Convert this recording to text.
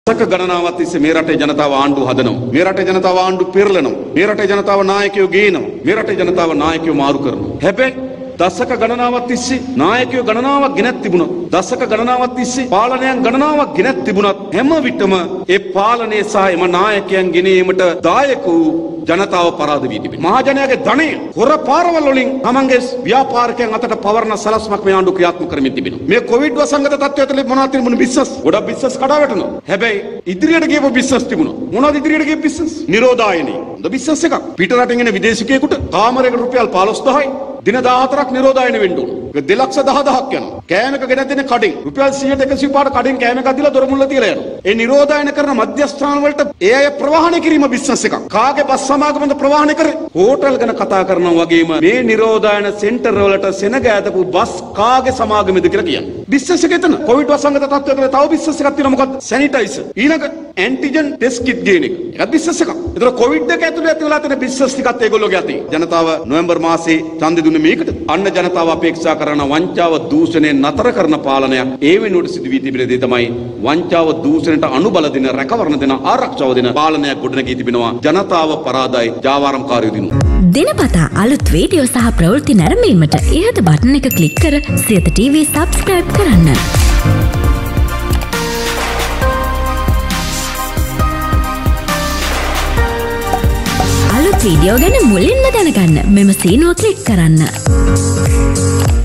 සක ගණනාවක් තිස්සේ මේ රටේ ජනතාව ආණ්ඩු හදනවා. මේ රටේ ජනතාව ආණ්ඩු පෙරලනවා. මේ රටේ ජනතාව නායකයෝ ගේනවා. මේ රටේ ජනතාව නායකයෝ මාරු කරනවා. හැබැයි දශක ගණනාවක් තිස්සේ නායකයෝ ගණනාවක් ගෙනත් තිබුණා. දශක ගණනාවක් තිස්සේ පාලනයන් ගණනාවක් ගෙනත් තිබුණත් හැම විටම ඒ පාලනය සහ එම නායකයන් ගෙනීමට දායක වූ ජනතාව පරාද වී තිබෙනවා. මහජනයාගේ ධනය හොර පාරවල් වලින් තමන්ගේ ව්‍යාපාරිකයන් අතට පවරන සලස්මක් මේ ආණ්ඩුව ක්‍රියාත්මක කරමින් තිබෙනවා. මේ කොවිඩ් වසංගත තත්ත්වය තුළ මොනවද තිබුණේ බිස්නස්? ගොඩක් බිස්නස් කඩා වැටුණා. හැබැයි ඉදිරියට ගියපු බිස්නස් තිබුණා. මොනවද ඉදිරියට ගිය බිස්නස්? නිරෝධායනී. හොඳ බිස්නස් එකක්. පිට රටින් එන විදේශිකයෙකුට කාමරයකට රුපියල් 15000යි දින 14ක් නිරෝධායන වෙන්න ඕන. 2,10,000ක් යනවා. කෑමක ගෙනත් දෙන කඩින් රුපියල් 100ට 125ට කඩින් කෑම එකක් දීලා දොර මුල්ල තියලා යනවා. ඒ නිරෝධායන කරන මධ්‍යස්ථාන වලට ඒ අය ප්‍රවාහනය කිරීම බිස්නස් එකක්. කාගේ බස් සමාගමද ප්‍රවාහනය කරේ? හෝටල් ගැන කතා කරනවා වගේම මේ නිරෝධායන සෙන්ටර් වලට සෙනග ඇතපු බස් කාගේ සමාගමද කියලා කියන්නේ. බිස්නස් එක එතන. කොවිඩ් වසංගත තත්ත්වයක තව බිස්නස් එකක් තියෙනවා. මොකක්ද? සැනිටයිසර්. ඊළඟ ඇන්ටිජන් ටෙස්ට් කිට් ගේන එක. ඒකත් බිස්නස් එකක්. ඒතර කොවිඩ් එක ඇතුළේ ඇති වෙලා තියෙන බිස්නස් ටිකත් ඒගොල්ලෝගේ අතේ. ජනතාව නොවැම්බර් මාසේ ඡන්දෙ දුන්නේ මේකට. අන්න ජනතාව අපේක්ෂා කරන වංචාව දූෂණය නතර කරන පාලනයක්. ඒ වෙනුවට සිදු වී තිබෙන දේ තමයි වංචාව දූෂණයට අනුබල දෙන, රැකවරණ දෙන, ආරක්ෂාව දෙන පාලනයක් ගොඩනගී තිබෙනවා. ජනතාව පරාදයි, ජාවාරම්කාරයෝ දිනු. දිනපතා අලුත් වීඩියෝ සහ ප්‍රවෘත්ති නැරඹීමට ඉහත බටන් එක ක්ලික් කර සියත TV subscribe කරන්න. අලුත් වීඩියෝ ගැන මුලින්ම දැනගන්න මෙම සීනුව ක්ලික් කරන්න.